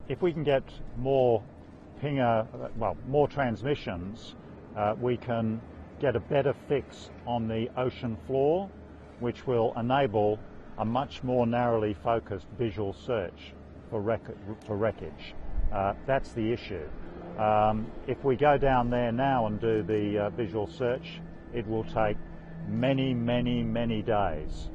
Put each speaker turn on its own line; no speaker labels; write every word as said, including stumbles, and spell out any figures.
If we can get more pinger, well, more transmissions, uh, we can get a better fix on the ocean floor, which will enable a much more narrowly focused visual search for, wreck for wreckage. Uh, that's the issue. Um, if we go down there now and do the uh, visual search, it will take many, many, many days.